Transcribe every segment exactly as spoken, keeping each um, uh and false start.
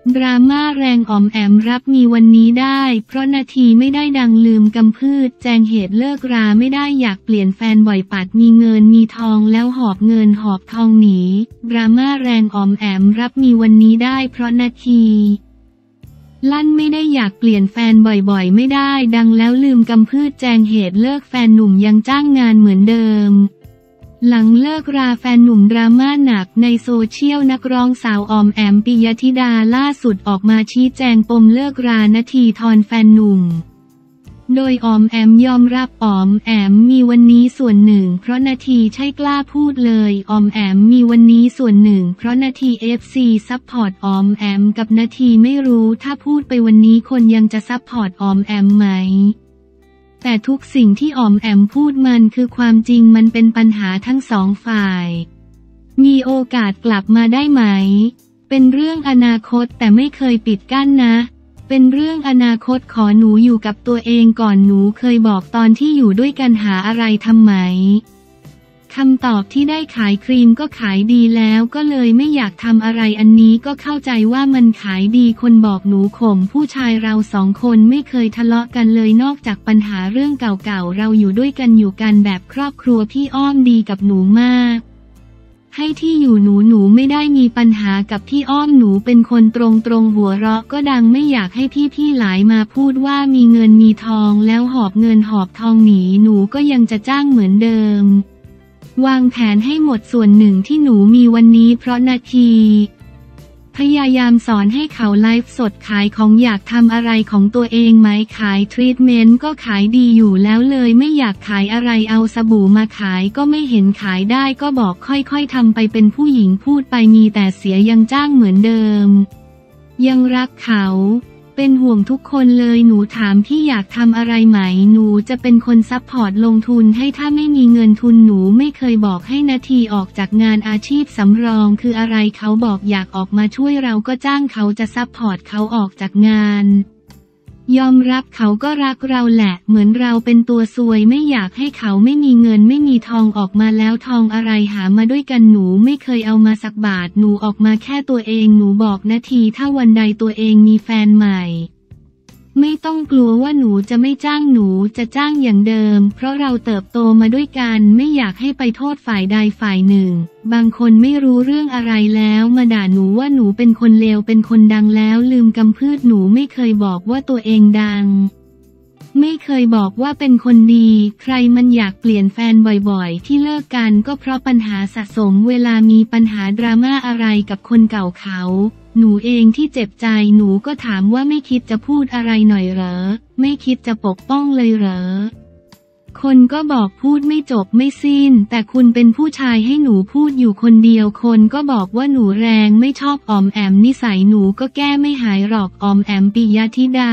ดราม่าแรงออมแอมรับมีวันนี้ได้เพราะนาทีไม่ได้ดังลืมกำพืชแจงเหตุเลิกราไม่ได้อยากเปลี่ยนแฟนบ่อยปัดมีเงินมีทองแล้วหอบเงินหอบทองหนีดราม่าแรงออมแอมรับมีวันนี้ได้เพราะนาทีลั่นไม่ได้อยากเปลี่ยนแฟนบ่อยๆไม่ได้ดังแล้วลืมกำพืชแจงเหตุเลิกแฟนหนุ่มยังจ้างงานเหมือนเดิมหลังเลิกราแฟนหนุ่มดราม่าหนักในโซเชียลนักร้องสาวออมแอมปิยธิดาล่าสุดออกมาชี้แจงปมเลิกรานาทีทรแฟนหนุ่มโดยออมแอมยอมรับออมแอมมีวันนี้ส่วนหนึ่งเพราะนาทีใช่กล้าพูดเลยออมแอมมีวันนี้ส่วนหนึ่งเพราะนาที เอฟ ซี ซัพพอร์ตออมแอมกับนาทีไม่รู้ถ้าพูดไปวันนี้คนยังจะซัพพอร์ตออมแอมไหมแต่ทุกสิ่งที่ออมแอมพูดมันคือความจริงมันเป็นปัญหาทั้งสองฝ่ายมีโอกาสกลับมาได้ไหมเป็นเรื่องอนาคตแต่ไม่เคยปิดกั้นนะเป็นเรื่องอนาคตขอหนูอยู่กับตัวเองก่อนหนูเคยบอกตอนที่อยู่ด้วยกันหาอะไรทำไหมคำตอบที่ได้ขายครีมก็ขายดีแล้วก็เลยไม่อยากทำอะไรอันนี้ก็เข้าใจว่ามันขายดีคนบอกหนูข่มผู้ชายเราสองคนไม่เคยทะเลาะกันเลยนอกจากปัญหาเรื่องเก่าๆเราอยู่ด้วยกันอยู่กันแบบครอบครัวพี่อ้อมดีกับหนูมากให้ที่อยู่หนูหนูไม่ได้มีปัญหากับพี่อ้อมหนูเป็นคนตรงตรงหัวเราะก็ดังไม่อยากให้พี่ๆหลายมาพูดว่ามีเงินมีทองแล้วหอบเงินหอบทองหนีหนูก็ยังจะจ้างเหมือนเดิมวางแผนให้หมดส่วนหนึ่งที่หนูมีวันนี้เพราะนาทีพยายามสอนให้เขาไลฟ์สดขายของอยากทำอะไรของตัวเองไหมขายทรีทเมนต์ก็ขายดีอยู่แล้วเลยไม่อยากขายอะไรเอาสบู่มาขายก็ไม่เห็นขายได้ก็บอกค่อยๆทำไปเป็นผู้หญิงพูดไปมีแต่เสียยังจ้างเหมือนเดิมยังรักเขาเป็นห่วงทุกคนเลยหนูถามพี่อยากทำอะไรไหมหนูจะเป็นคนซัพพอร์ตลงทุนให้ถ้าไม่มีเงินทุนหนูไม่เคยบอกให้นาทีออกจากงานอาชีพสำรองคืออะไรเขาบอกอยากออกมาช่วยเราก็จ้างเขาจะซัพพอร์ตเขาออกจากงานยอมรับเขาก็รักเราแหละเหมือนเราเป็นตัวซวยไม่อยากให้เขาไม่มีเงินไม่มีทองออกมาแล้วทองอะไรหามาด้วยกันหนูไม่เคยเอามาสักบาทหนูออกมาแค่ตัวเองหนูบอกนาทีถ้าวันใดตัวเองมีแฟนใหม่ไม่ต้องกลัวว่าหนูจะไม่จ้างหนูจะจ้างอย่างเดิมเพราะเราเติบโตมาด้วยกันไม่อยากให้ไปโทษฝ่ายใดฝ่ายหนึ่งบางคนไม่รู้เรื่องอะไรแล้วมาด่าหนูว่าหนูเป็นคนเลวเป็นคนดังแล้วลืมกำพืชหนูไม่เคยบอกว่าตัวเองดังไม่เคยบอกว่าเป็นคนดีใครมันอยากเปลี่ยนแฟนบ่อยๆที่เลิกกันก็เพราะปัญหาสะสมเวลามีปัญหาดราม่าอะไรกับคนเก่าเขาหนูเองที่เจ็บใจหนูก็ถามว่าไม่คิดจะพูดอะไรหน่อยเหรอไม่คิดจะปกป้องเลยเหรอคนก็บอกพูดไม่จบไม่สิ้นแต่คุณเป็นผู้ชายให้หนูพูดอยู่คนเดียวคนก็บอกว่าหนูแรงไม่ชอบออมแอมนิสัยหนูก็แก้ไม่หายหรอกออมแอมปิยธิดา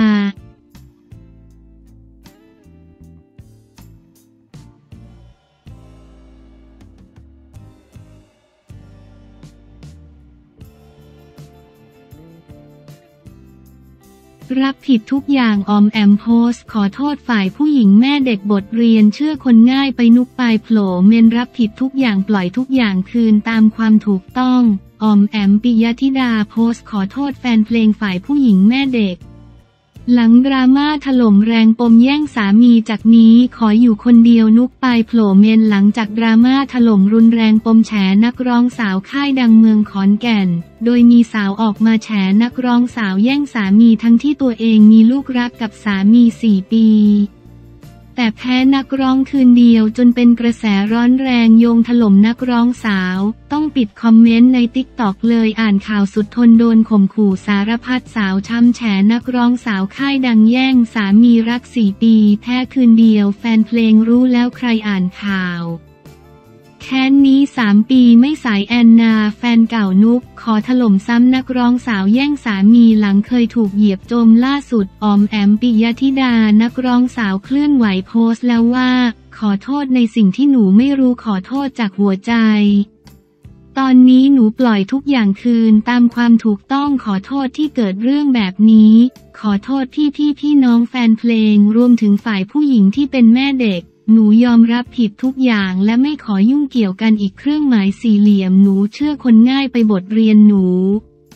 รับผิดทุกอย่างออมแอมโพสขอโทษฝ่ายผู้หญิงแม่เด็กบทเรียนเชื่อคนง่ายไปนุกปลายโผล่เมนรับผิดทุกอย่างปล่อยทุกอย่างคืนตามความถูกต้องออมแอมปิยธิดาโพสขอโทษแฟนเพลงฝ่ายผู้หญิงแม่เด็กหลังดราม่าถล่มแรงปมแย่งสามีจากนี้ขออยู่คนเดียวนุกปลายโผล่เมนหลังจากดราม่าถล่มรุนแรงปมแฉนักร้องสาวค่ายดังเมืองขอนแก่นโดยมีสาวออกมาแฉนักร้องสาวแย่งสามีทั้งที่ตัวเองมีลูกรักกับสามีสี่ปีแต่แพ้นักร้องคืนเดียวจนเป็นกระแสร้อนแรงโยงถล่มนักร้องสาวต้องปิดคอมเมนต์ในติ๊กต็อกเลยอ่านข่าวสุดทนโดนข่มขู่สารพัดสาวช้ำแฉนักร้องสาวค่ายดังแย่งสามีรักสี่ปีแพ้คืนเดียวแฟนเพลงรู้แล้วใครอ่านข่าวแค้นนี้สามปีไม่สายแอนนาแฟนเก่านุกขอถล่มซ้ำนักร้องสาวแย่งสามีหลังเคยถูกเหยียบจมล่าสุดออมแอมปิยธิดานักร้องสาวเคลื่อนไหวโพสต์แล้วว่าขอโทษในสิ่งที่หนูไม่รู้ขอโทษจากหัวใจตอนนี้หนูปล่อยทุกอย่างคืนตามความถูกต้องขอโทษที่เกิดเรื่องแบบนี้ขอโทษพี่พี่พี่น้องแฟนเพลงรวมถึงฝ่ายผู้หญิงที่เป็นแม่เด็กหนูยอมรับผิดทุกอย่างและไม่ขอยุ่งเกี่ยวกันอีกเครื่องหมายสี่เหลี่ยมหนูเชื่อคนง่ายไปบทเรียนหนู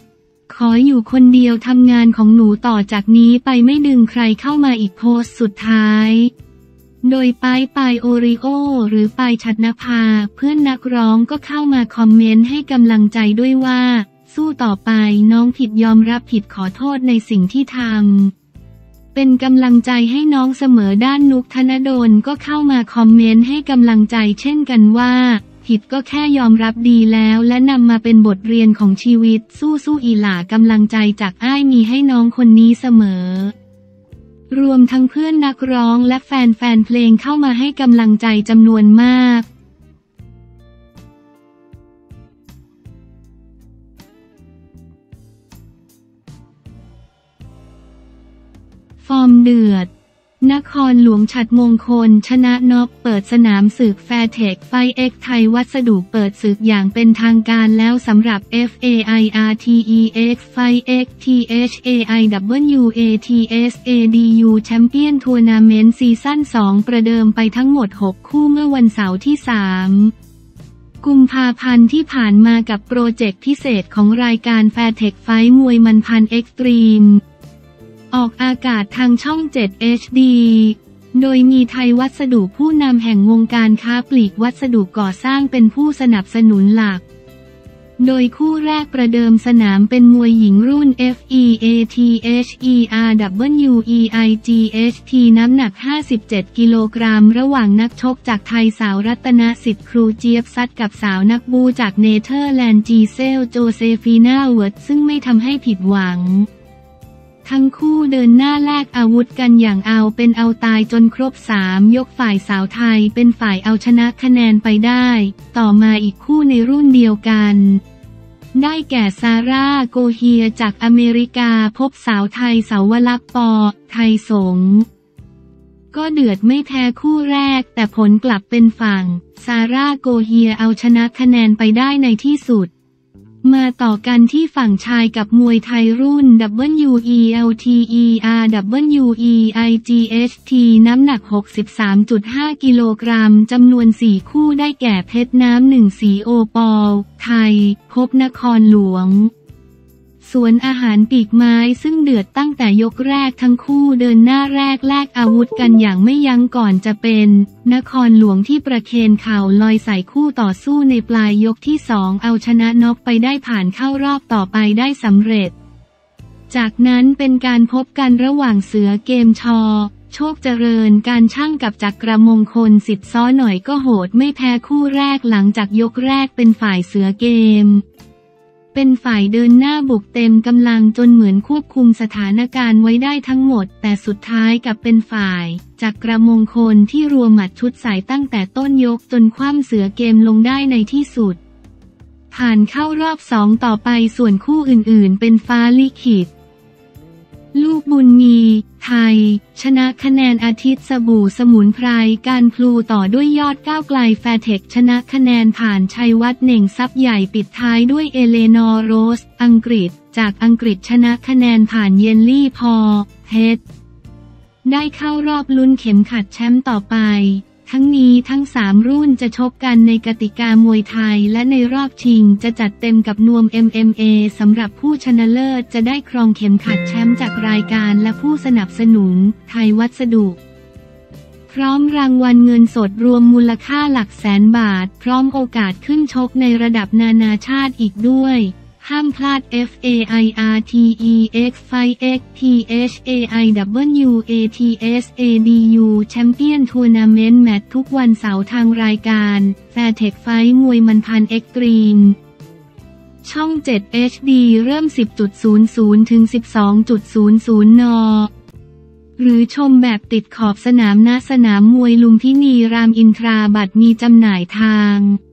ขออยู่คนเดียวทำงานของหนูต่อจากนี้ไปไม่ดึงใครเข้ามาอีกโพสต์สุดท้ายโดยปายปายโอริโอหรือปายฉัตรนภาเพื่อนนักร้องก็เข้ามาคอมเมนต์ให้กำลังใจด้วยว่าสู้ต่อไปน้องผิดยอมรับผิดขอโทษในสิ่งที่ทำเป็นกำลังใจให้น้องเสมอด้านนุกธนดลก็เข้ามาคอมเมนต์ให้กำลังใจเช่นกันว่าผิดก็แค่ยอมรับดีแล้วและนำมาเป็นบทเรียนของชีวิตสู้สู้อีหล่ากำลังใจจากอ้ายมีให้น้องคนนี้เสมอรวมทั้งเพื่อนนักร้องและแฟนแฟนเพลงเข้ามาให้กำลังใจจำนวนมากฟอร์มเดือดนครหลวงฉัตรมงคลชนะน็อกเปิดสนามศึกแฟร์เทคไฟเอ็กไทยวัสดุเปิดศึกอย่างเป็นทางการแล้วสำหรับ เอฟ เอ ไอ อาร์ ที อี เอ็กซ์ ไฟ เอ็กซ์ ที เอช เอ ไอ ดับเบิลยู เอ ที เอส เอ ดี ยู Champion Tournament ซีซั่นสองประเดิมไปทั้งหมดหกคู่เมื่อวันเสาร์ที่สามกุมภาพันธ์ที่ผ่านมากับโปรเจกต์พิเศษของรายการแฟร์เทคไฟมวยมันพันเอ็กซ์ตรีมออกอากาศทางช่อง เจ็ด เอช ดี โดยมีไทยวัสดุผู้นำแห่งวงการค้าปลีกวัสดุก่อสร้างเป็นผู้สนับสนุนหลักโดยคู่แรกประเดิมสนามเป็นมวยหญิงรุ่น เอฟ อี เอ ที เอช อี อาร์ ดับเบิลยู อี ไอ จี เอช ที น้ำหนักห้าสิบเจ็ดกิโลกรัมระหว่างนักชกจากไทยสาวรัตนสิทธิ์ครูเจี๊ยบซัดกับสาวนักบูจากเนเธอร์แลนด์จีเซลโจเซฟีนาเวิร์ดซึ่งไม่ทำให้ผิดหวังทั้งคู่เดินหน้าแลกอาวุธกันอย่างเอาเป็นเอาตายจนครบสามยกฝ่ายสาวไทยเป็นฝ่ายเอาชนะคะแนนไปได้ต่อมาอีกคู่ในรุ่นเดียวกันได้แก่ซาร่าโกเฮียจากอเมริกาพบสาวไทยเสาวลักษณ์ปอไทยสงฆ์ก็เดือดไม่แพ้คู่แรกแต่ผลกลับเป็นฝั่งซาร่าโกเฮียเอาชนะคะแนนไปได้ในที่สุดมาต่อกันที่ฝั่งชายกับมวยไทยรุ่น ดับเบิลยู อี แอล ที อี อาร์ ดับเบิลยู อี ไอ จี เอช ที น้ำหนัก หกสิบสามจุดห้า กิโลกรัมจำนวนสี่คู่ได้แก่เพชรน้ำหนึ่งสีโอปอลไทยพบนครหลวงสวนอาหารปีกไม้ซึ่งเดือดตั้งแต่ยกแรกทั้งคู่เดินหน้าแรกแลกอาวุธกันอย่างไม่ยั้งก่อนจะเป็นนครหลวงที่ประเคนเข่าลอยใส่คู่ต่อสู้ในปลายยกที่สองเอาชนะน็อกไปได้ผ่านเข้ารอบต่อไปได้สำเร็จจากนั้นเป็นการพบกันระหว่างเสือเกมชอโชคเจริญการช่างกับจักรมงคลสิทธิ์ซ้อหน่อยก็โหดไม่แพ้คู่แรกหลังจากยกแรกเป็นฝ่ายเสือเกมเป็นฝ่ายเดินหน้าบุกเต็มกำลังจนเหมือนควบคุมสถานการณ์ไว้ได้ทั้งหมดแต่สุดท้ายกลับเป็นฝ่ายจักรมงคลที่รัวหมัดชุดใส่ตั้งแต่ต้นยกจนคว่ำเสือเกมลงได้ในที่สุดผ่านเข้ารอบสองต่อไปส่วนคู่อื่นๆเป็นฟ้าลิขิตลูกบุญมีไทยชนะคะแนนอาทิตย์สบู่สมุนไพรการพลูต่อด้วยยอดก้าวไกลแฟร์เทคชนะคะแนนผ่านชัยวัฒน์เหน่งทรัพย์ใหญ่ปิดท้ายด้วยเอเลนอร์โรสอังกฤษจากอังกฤษชนะคะแนนผ่านเยนลี่พอเพชรได้เข้ารอบลุ้นเข็มขัดแชมป์ต่อไปทั้งนี้ทั้งสามรุ่นจะชกกันในกติกามวยไทยและในรอบชิงจะจัดเต็มกับนวม เอ็ม เอ็ม เอ สำหรับผู้ชนะเลิศจะได้ครองเข็มขัดแชมป์จากรายการและผู้สนับสนุนไทยวัสดุพร้อมรางวัลเงินสดรวมมูลค่าหลักแสนบาทพร้อมโอกาสขึ้นชกในระดับนานาชาติอีกด้วยห้ามพลาด เอฟ เอ ไอ อาร์ ที อี เอ็กซ์ ไฟ เอ็กซ์ ที เอช เอ ไอ ดับเบิลยู เอ ที เอส เอ ดี ยู Champion Tournament Match ทุกวันเสาร์ทางรายการ Fairtech Fight มวยมันพันเอ็กซ์ตรีมช่อง เจ็ด เอช ดี เริ่ม สิบนาฬิกา ถึง สิบสองนาฬิกา น.หรือชมแบบติดขอบสนามณสนามมวยลุมพินีรามอินทราบัตรมีจำหน่ายทาง